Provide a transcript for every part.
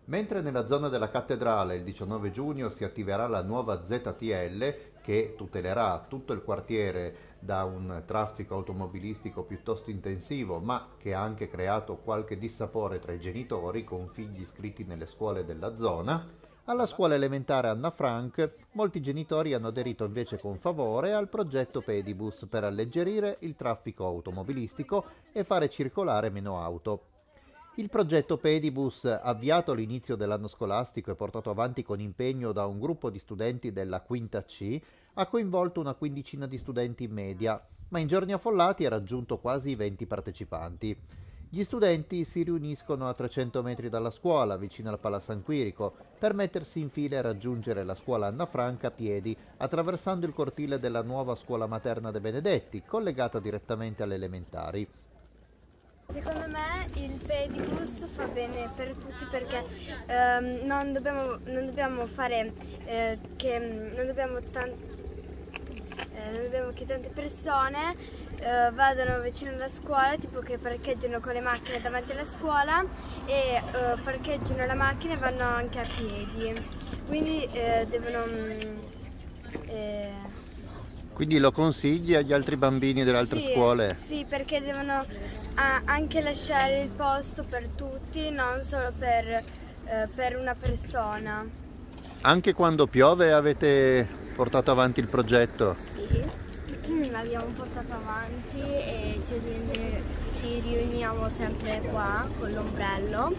Mentre nella zona della cattedrale il 19 giugno si attiverà la nuova ZTL che tutelerà tutto il quartiere da un traffico automobilistico piuttosto intensivo, ma che ha anche creato qualche dissapore tra i genitori con figli iscritti nelle scuole della zona, alla scuola elementare Anna Frank molti genitori hanno aderito invece con favore al progetto Pedibus per alleggerire il traffico automobilistico e fare circolare meno auto. Il progetto Pedibus, avviato all'inizio dell'anno scolastico e portato avanti con impegno da un gruppo di studenti della quinta C, ha coinvolto una quindicina di studenti in media, ma in giorni affollati ha raggiunto quasi 20 partecipanti. Gli studenti si riuniscono a 300 metri dalla scuola, vicino al Pala San Quirico, per mettersi in fila e raggiungere la scuola Anna Franca a piedi, attraversando il cortile della nuova scuola materna De Benedetti, collegata direttamente alle elementari. Secondo me il pedibus fa bene per tutti perché non dobbiamo fare non dobbiamo che tante persone vadano vicino alla scuola, tipo che parcheggiano con le macchine davanti alla scuola e parcheggiano la macchina e vanno anche a piedi. Quindi Quindi lo consigli agli altri bambini delle altre scuole? Sì, perché devono anche lasciare il posto per tutti, non solo per una persona. Anche quando piove avete portato avanti il progetto? Sì, l'abbiamo portato avanti e ci riuniamo sempre qua con l'ombrello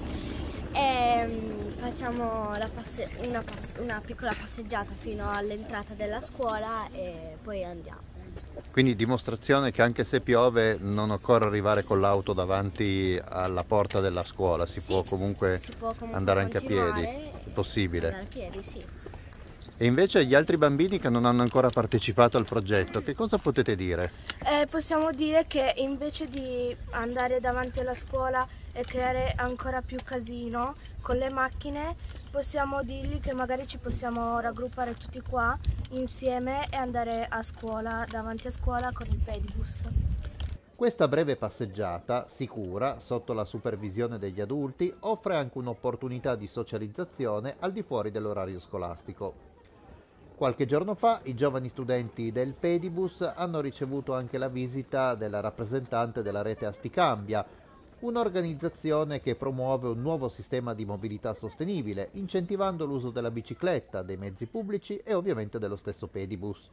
e facciamo una piccola passeggiata fino all'entrata della scuola e poi andiamo. Quindi dimostrazione che anche se piove non occorre arrivare con l'auto davanti alla porta della scuola, si può comunque andare anche a piedi, è possibile. Andare a piedi, sì. E invece agli altri bambini che non hanno ancora partecipato al progetto, che cosa potete dire? Possiamo dire che invece di andare davanti alla scuola e creare ancora più casino con le macchine, possiamo dirgli che magari ci possiamo raggruppare tutti qua insieme e andare a scuola, davanti a scuola con il pedibus. Questa breve passeggiata, sicura, sotto la supervisione degli adulti, offre anche un'opportunità di socializzazione al di fuori dell'orario scolastico. Qualche giorno fa i giovani studenti del Pedibus hanno ricevuto anche la visita della rappresentante della rete Asticambia, un'organizzazione che promuove un nuovo sistema di mobilità sostenibile, incentivando l'uso della bicicletta, dei mezzi pubblici e ovviamente dello stesso Pedibus.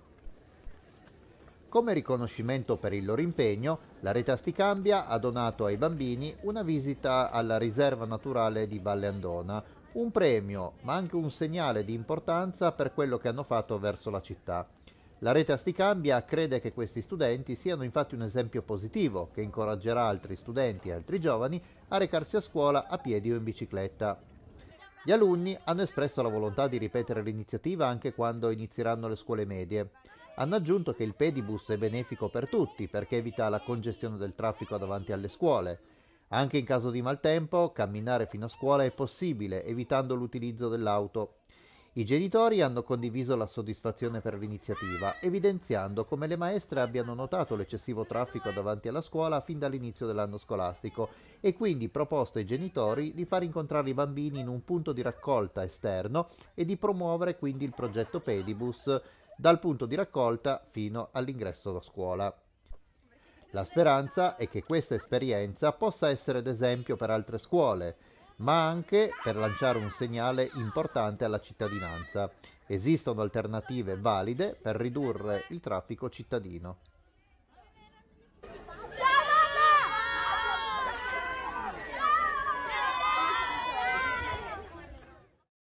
Come riconoscimento per il loro impegno, la rete Asticambia ha donato ai bambini una visita alla riserva naturale di Valle Andona, un premio, ma anche un segnale di importanza per quello che hanno fatto verso la città. La rete Asticambia crede che questi studenti siano infatti un esempio positivo che incoraggerà altri studenti e altri giovani a recarsi a scuola a piedi o in bicicletta. Gli alunni hanno espresso la volontà di ripetere l'iniziativa anche quando inizieranno le scuole medie. Hanno aggiunto che il pedibus è benefico per tutti perché evita la congestione del traffico davanti alle scuole. Anche in caso di maltempo, camminare fino a scuola è possibile, evitando l'utilizzo dell'auto. I genitori hanno condiviso la soddisfazione per l'iniziativa, evidenziando come le maestre abbiano notato l'eccessivo traffico davanti alla scuola fin dall'inizio dell'anno scolastico e quindi proposto ai genitori di far incontrare i bambini in un punto di raccolta esterno e di promuovere quindi il progetto Pedibus dal punto di raccolta fino all'ingresso a scuola. La speranza è che questa esperienza possa essere d'esempio per altre scuole, ma anche per lanciare un segnale importante alla cittadinanza. Esistono alternative valide per ridurre il traffico cittadino.